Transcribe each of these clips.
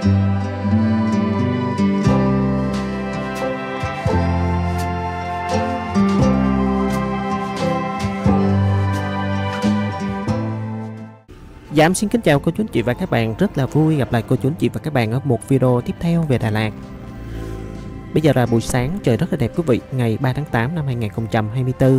Dạ, xin kính chào cô chú anh chị và các bạn, rất là vui gặp lại cô chú anh chị và các bạn ở một video tiếp theo về Đà Lạt. Bây giờ là buổi sáng, trời rất là đẹp quý vị, ngày 3 tháng 8 năm 2024.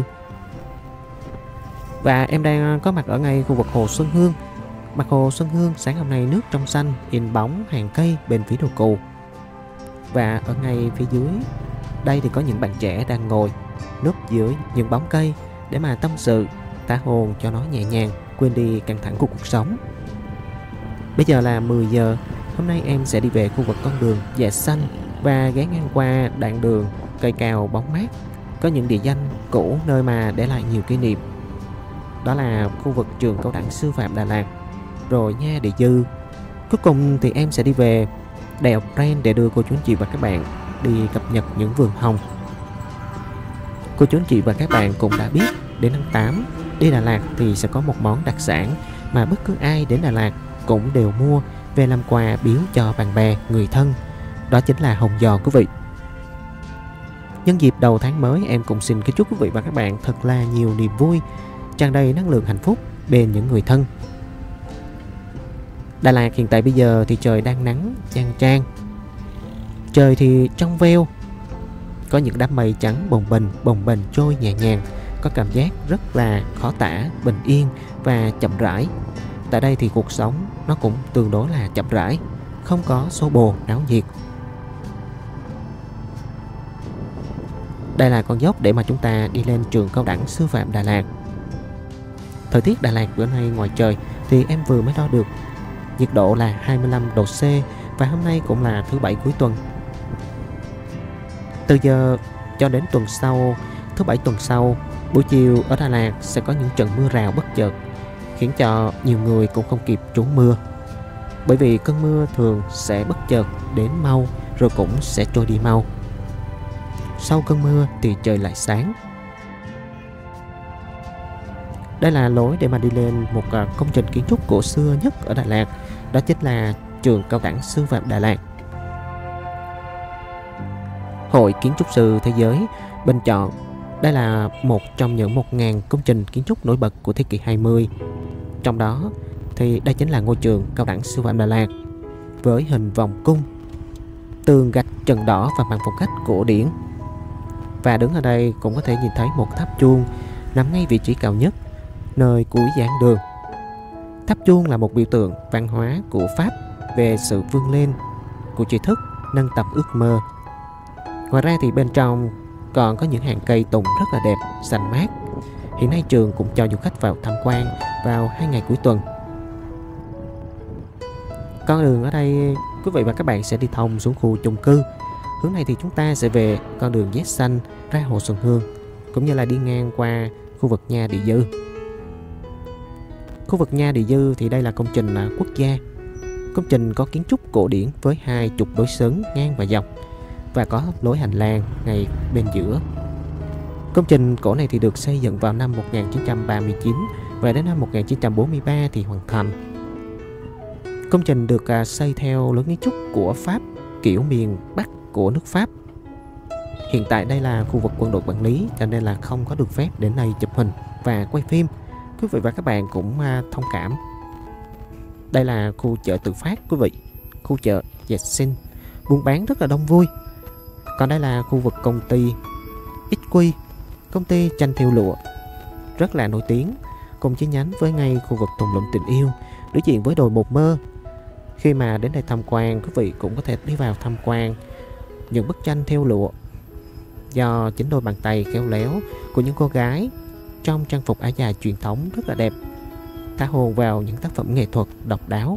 Và em đang có mặt ở ngay khu vực Hồ Xuân Hương. Mặt Hồ Xuân Hương sáng hôm nay nước trong xanh, in bóng hàng cây bên phía đồi cù. Và ở ngay phía dưới đây thì có những bạn trẻ đang ngồi núp dưới những bóng cây để mà tâm sự, tả hồn cho nó nhẹ nhàng, quên đi căng thẳng của cuộc sống. Bây giờ là 10 giờ, hôm nay em sẽ đi về khu vực con đường Dạ Xanh và ghé ngang qua đoạn đường cây cao bóng mát, có những địa danh cũ nơi mà để lại nhiều kỷ niệm. Đó là khu vực trường Cao đẳng Sư phạm Đà Lạt, rồi Nha Địa Dư. Cuối cùng thì em sẽ đi về đèo Pren để đưa cô chú anh chị và các bạn đi cập nhật những vườn hồng. Cô chú anh chị và các bạn cũng đã biết, đến tháng 8 đi Đà Lạt thì sẽ có một món đặc sản mà bất cứ ai đến Đà Lạt cũng đều mua về làm quà biếu cho bạn bè, người thân. Đó chính là hồng giò quý vị. Nhân dịp đầu tháng mới, em cũng xin kính chúc quý vị và các bạn thật là nhiều niềm vui, tràn đầy năng lượng hạnh phúc bên những người thân. Đà Lạt hiện tại bây giờ thì trời đang nắng chang chang, trời thì trong veo, có những đám mây trắng bồng bềnh trôi nhẹ nhàng, có cảm giác rất là khó tả, bình yên và chậm rãi. Tại đây thì cuộc sống nó cũng tương đối là chậm rãi, không có xô bồ náo nhiệt. Đây là con dốc để mà chúng ta đi lên trường Cao đẳng Sư phạm Đà Lạt. Thời tiết Đà Lạt bữa nay ngoài trời thì em vừa mới đo được nhiệt độ là 25 độ C, và hôm nay cũng là thứ Bảy cuối tuần. Từ giờ cho đến tuần sau, thứ Bảy tuần sau, buổi chiều ở Đà Lạt sẽ có những trận mưa rào bất chợt, khiến cho nhiều người cũng không kịp trú mưa. Bởi vì cơn mưa thường sẽ bất chợt đến mau rồi cũng sẽ trôi đi mau. Sau cơn mưa thì trời lại sáng. Đây là lối để mà đi lên một công trình kiến trúc cổ xưa nhất ở Đà Lạt, đó chính là trường Cao đẳng Sư phạm Đà Lạt. Hội Kiến trúc sư Thế giới bình chọn đây là một trong những 1.000 công trình kiến trúc nổi bật của thế kỷ 20. Trong đó thì đây chính là ngôi trường Cao đẳng Sư phạm Đà Lạt với hình vòng cung, tường gạch trần đỏ và màn phong cách cổ điển. Và đứng ở đây cũng có thể nhìn thấy một tháp chuông nằm ngay vị trí cao nhất, nơi cuối giảng đường. Tháp chuông là một biểu tượng văn hóa của Pháp về sự vươn lên của tri thức, nâng tầm ước mơ. Ngoài ra thì bên trong còn có những hàng cây tùng rất là đẹp, xanh mát. Hiện nay trường cũng cho du khách vào tham quan vào 2 ngày cuối tuần. Con đường ở đây quý vị và các bạn sẽ đi thông xuống khu chung cư. Hướng này thì chúng ta sẽ về con đường Dạ Xanh ra Hồ Xuân Hương, cũng như là đi ngang qua khu vực Nha Địa Dư. Khu vực Nha Địa Dư thì đây là công trình quốc gia. Công trình có kiến trúc cổ điển với 20 đối xứng ngang và dọc, và có lối hành lang ngay bên giữa. Công trình cổ này thì được xây dựng vào năm 1939 và đến năm 1943 thì hoàn thành. Công trình được xây theo lối kiến trúc của Pháp, kiểu miền Bắc của nước Pháp. Hiện tại đây là khu vực quân đội quản lý, cho nên là không có được phép đến đây chụp hình và quay phim. Quý vị và các bạn cũng thông cảm. Đây là khu chợ tự phát quý vị, khu chợ Dạ Xanh, buôn bán rất là đông vui. Còn đây là khu vực công ty XQ, công ty tranh thêu lụa rất là nổi tiếng, cùng chi nhánh với ngay khu vực thung lũng tình yêu đối diện với đồi Một Mơ. Khi mà đến đây tham quan, quý vị cũng có thể đi vào tham quan những bức tranh thêu lụa do chính đôi bàn tay khéo léo của những cô gái trong trang phục áo dài truyền thống rất là đẹp, thả hồn vào những tác phẩm nghệ thuật độc đáo.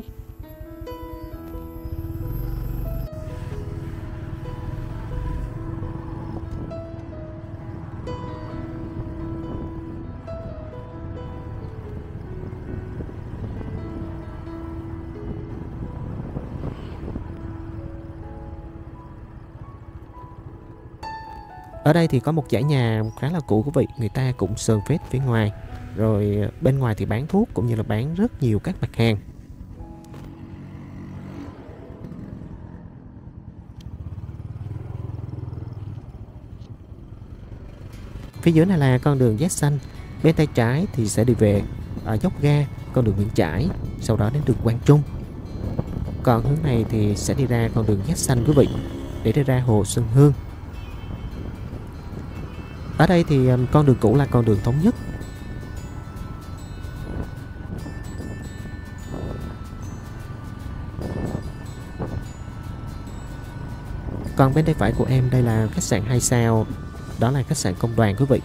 Ở đây thì có một dãy nhà khá là cũ quý vị, người ta cũng sơn phết phía ngoài, rồi bên ngoài thì bán thuốc cũng như là bán rất nhiều các mặt hàng. Phía dưới này là con đường Vét Xanh. Bên tay trái thì sẽ đi về ở dốc ga con đường Nguyễn Trãi, sau đó đến đường Quang Trung. Còn hướng này thì sẽ đi ra con đường Vét Xanh quý vị, để đi ra Hồ Xuân Hương. Ở đây thì con đường cũ là con đường Thống Nhất. Còn bên tay phải của em đây là khách sạn 2 sao, đó là khách sạn Công Đoàn quý vị.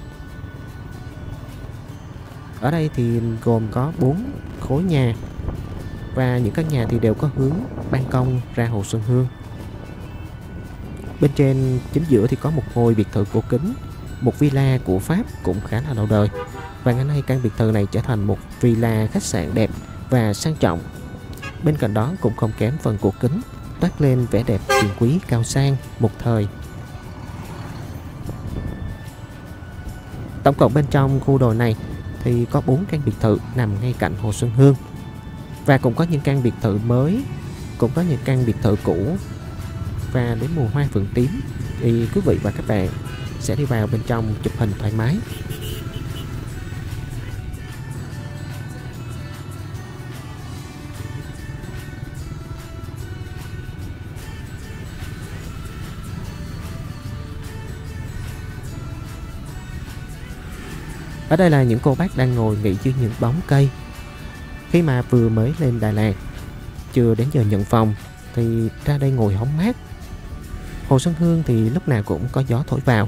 Ở đây thì gồm có 4 khối nhà, và những căn nhà thì đều có hướng ban công ra Hồ Xuân Hương. Bên trên chính giữa thì có một ngôi biệt thự cổ kính, một villa của Pháp cũng khá là lâu đời. Và ngày nay căn biệt thự này trở thành một villa khách sạn đẹp và sang trọng. Bên cạnh đó cũng không kém phần cổ kính, toát lên vẻ đẹp tiền quý cao sang một thời. Tổng cộng bên trong khu đồi này thì có 4 căn biệt thự nằm ngay cạnh Hồ Xuân Hương. Và cũng có những căn biệt thự mới, cũng có những căn biệt thự cũ. Và đến mùa hoa phượng tím thì quý vị và các bạn sẽ đi vào bên trong chụp hình thoải mái. Ở đây là những cô bác đang ngồi nghỉ dưới những bóng cây. Khi mà vừa mới lên Đà Lạt, chưa đến giờ nhận phòng thì ra đây ngồi hóng mát. Hồ Xuân Hương thì lúc nào cũng có gió thổi vào.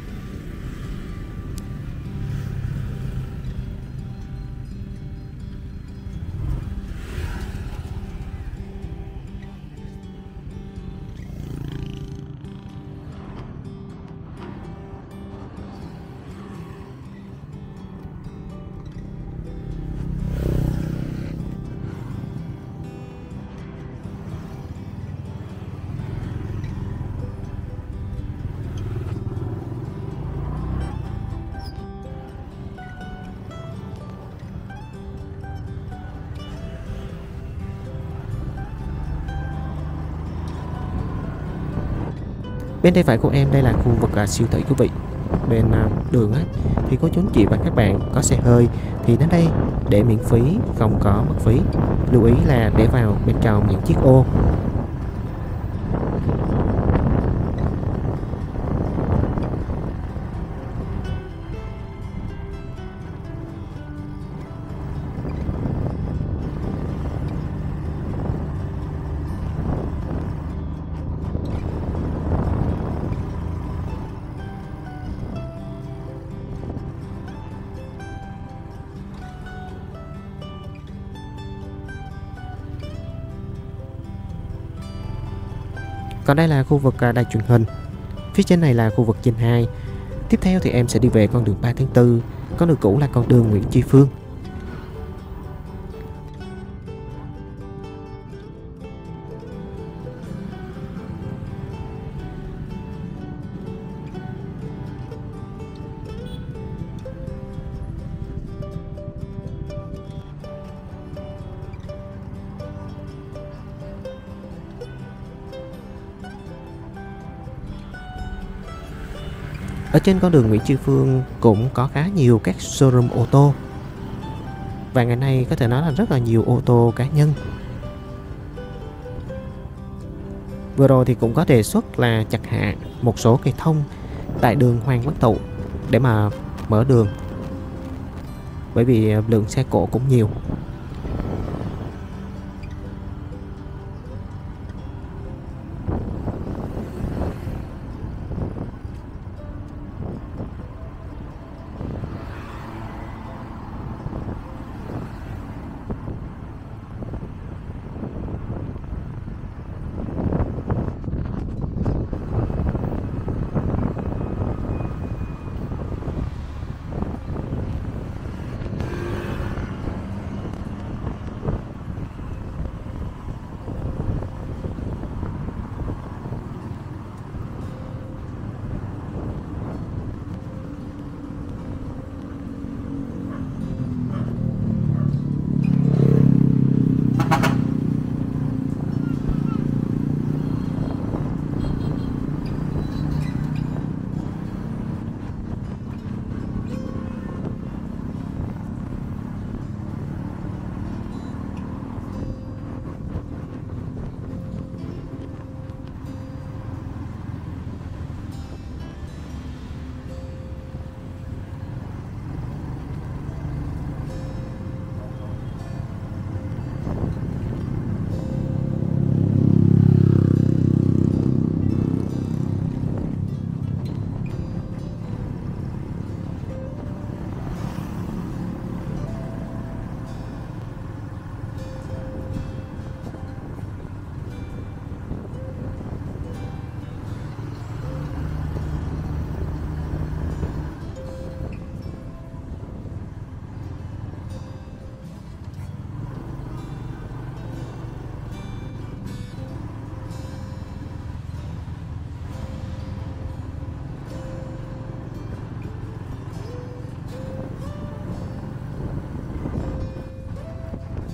Bên tay phải của em đây là khu vực siêu thị quý vị. Bên đường thì có chú chị và các bạn có xe hơi thì đến đây để miễn phí, không có mất phí. Lưu ý là để vào bên trong những chiếc ô. Còn đây là khu vực đài truyền hình. Phía trên này là khu vực trên 2. Tiếp theo thì em sẽ đi về con đường 3 tháng 4. Con đường cũ là con đường Nguyễn Tri Phương. Ở trên con đường Nguyễn Tri Phương cũng có khá nhiều các showroom ô tô. Và ngày nay có thể nói là rất là nhiều ô tô cá nhân. Vừa rồi thì cũng có đề xuất là chặt hạ một số cây thông tại đường Hoàng Văn Thụ để mà mở đường, bởi vì lượng xe cộ cũng nhiều.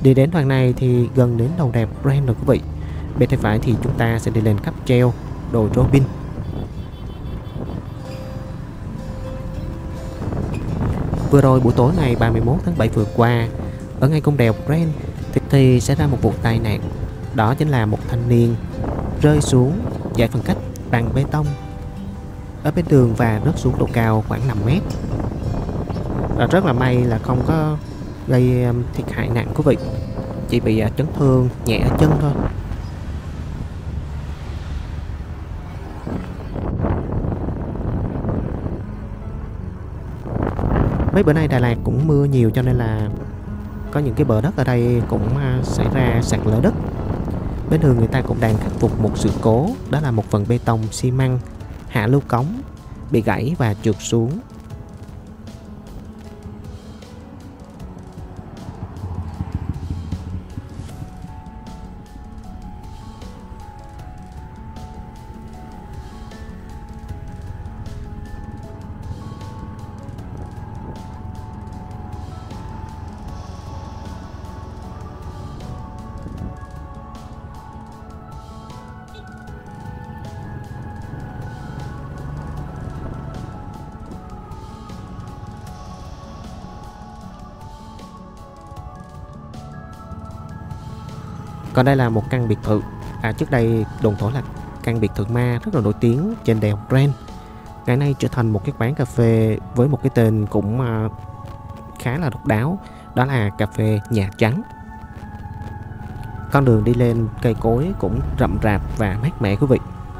Đi đến đoạn này thì gần đến đầu đèo Grand rồi quý vị. Bên tay phải thì chúng ta sẽ đi lên cáp treo đồi Robin. Vừa rồi buổi tối ngày 31 tháng 7 vừa qua, ở ngay cung đèo Grand thì xảy ra một vụ tai nạn. Đó chính là một thanh niên rơi xuống giải phân cách bằng bê tông ở bên đường và rớt xuống độ cao khoảng 5 mét. Rất là may là không có gây thiệt hại nặng quý vị, chỉ bị chấn thương nhẹ ở chân thôi. Mấy bữa nay Đà Lạt cũng mưa nhiều cho nên là có những cái bờ đất ở đây cũng xảy ra sạt lở đất. Bên đường người ta cũng đang khắc phục một sự cố, đó là một phần bê tông xi măng hạ lưu cống bị gãy và trượt xuống. Còn đây là một căn biệt thự. Trước đây đồn thổi là căn biệt thự ma rất là nổi tiếng trên đèo Grand. Ngày nay trở thành một cái quán cà phê với một cái tên cũng khá là độc đáo, đó là cà phê Nhà Trắng. Con đường đi lên cây cối cũng rậm rạp và mát mẻ quý vị.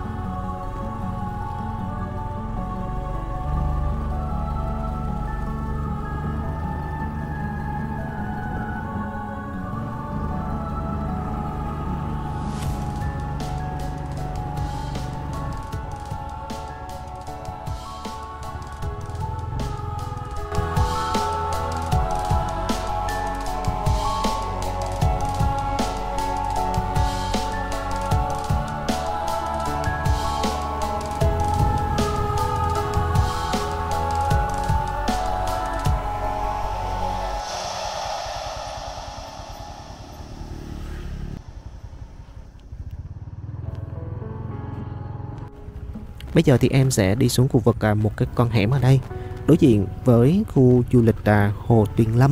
Bây giờ thì em sẽ đi xuống khu vực một cái con hẻm ở đây, đối diện với khu du lịch Hồ Tuyền Lâm,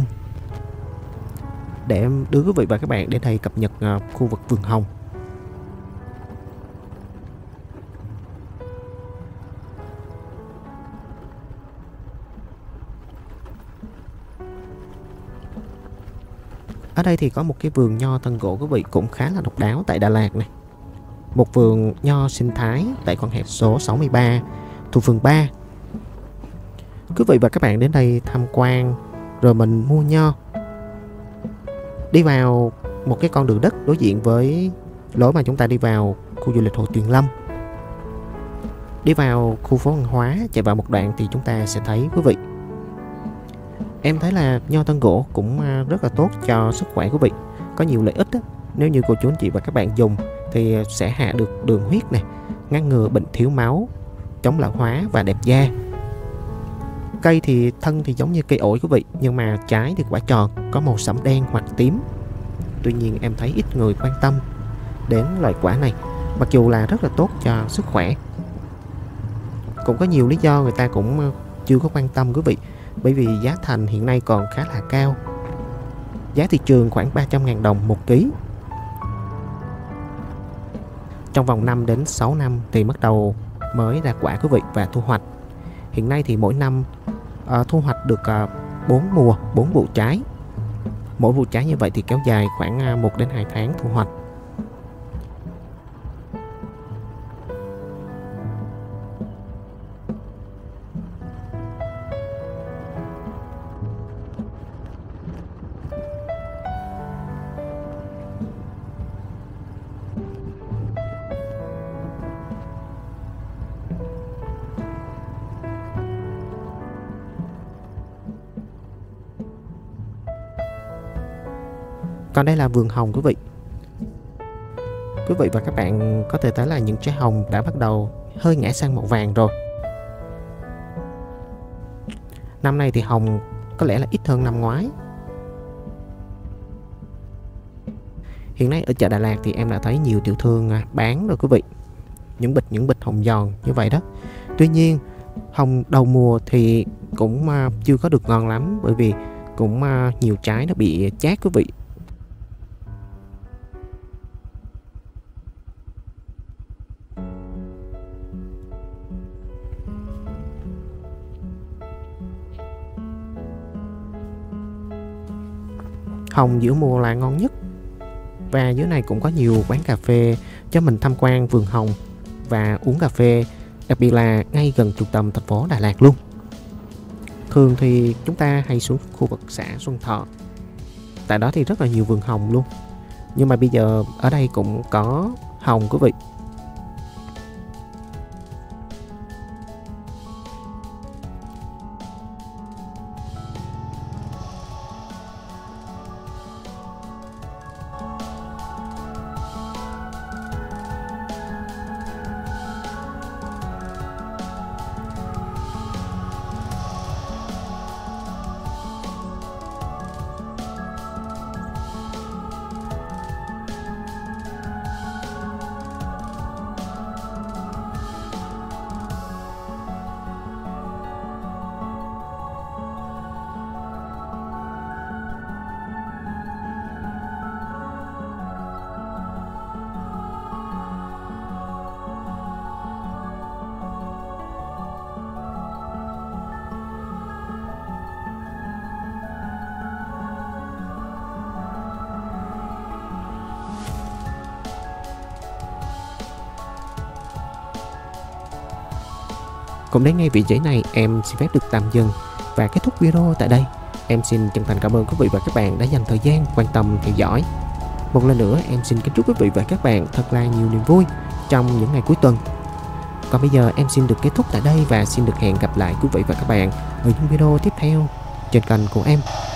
để em đưa quý vị và các bạn đến đây cập nhật khu vực vườn hồng. Ở đây thì có một cái vườn nho thân gỗ quý vị, cũng khá là độc đáo tại Đà Lạt này. Một vườn nho sinh thái tại con hẻm số 63 thuộc phường 3. Quý vị và các bạn đến đây tham quan rồi mình mua nho. Đi vào một cái con đường đất đối diện với lối mà chúng ta đi vào khu du lịch Hồ Tuyền Lâm. Đi vào khu phố văn hóa, chạy vào một đoạn thì chúng ta sẽ thấy quý vị. Em thấy là nho thân gỗ cũng rất là tốt cho sức khỏe quý vị. Có nhiều lợi ích đó. Nếu như cô chú anh chị và các bạn dùng thì sẽ hạ được đường huyết này, ngăn ngừa bệnh thiếu máu, chống lão hóa và đẹp da. Cây thì thân thì giống như cây ổi quý vị, nhưng mà trái thì quả tròn, có màu sẫm đen hoặc tím. Tuy nhiên em thấy ít người quan tâm đến loại quả này, mặc dù là rất là tốt cho sức khỏe. Cũng có nhiều lý do người ta cũng chưa có quan tâm quý vị, bởi vì giá thành hiện nay còn khá là cao. Giá thị trường khoảng 300.000 đồng một ký. Trong vòng 5 đến 6 năm thì bắt đầu mới ra quả quý vị và thu hoạch. Hiện nay thì mỗi năm thu hoạch được 4 mùa, 4 vụ trái. Mỗi vụ trái như vậy thì kéo dài khoảng 1 đến 2 tháng thu hoạch. Còn đây là vườn hồng quý vị. Quý vị và các bạn có thể thấy là những trái hồng đã bắt đầu hơi ngã sang màu vàng rồi. Năm nay thì hồng có lẽ là ít hơn năm ngoái. Hiện nay ở chợ Đà Lạt thì em đã thấy nhiều tiểu thương bán rồi quý vị, những bịch hồng giòn như vậy đó. Tuy nhiên hồng đầu mùa thì cũng chưa có được ngon lắm, bởi vì cũng nhiều trái nó bị chát quý vị. Hồng giữa mùa là ngon nhất. Và dưới này cũng có nhiều quán cà phê cho mình tham quan vườn hồng và uống cà phê, đặc biệt là ngay gần trung tâm thành phố Đà Lạt luôn. Thường thì chúng ta hay xuống khu vực xã Xuân Thọ, tại đó thì rất là nhiều vườn hồng luôn. Nhưng mà bây giờ ở đây cũng có hồng quý vị. Cũng đến ngay vị trí này, em xin phép được tạm dừng và kết thúc video tại đây. Em xin chân thành cảm ơn quý vị và các bạn đã dành thời gian quan tâm theo dõi. Một lần nữa em xin kính chúc quý vị và các bạn thật là nhiều niềm vui trong những ngày cuối tuần. Còn bây giờ em xin được kết thúc tại đây và xin được hẹn gặp lại quý vị và các bạn ở những video tiếp theo trên kênh của em.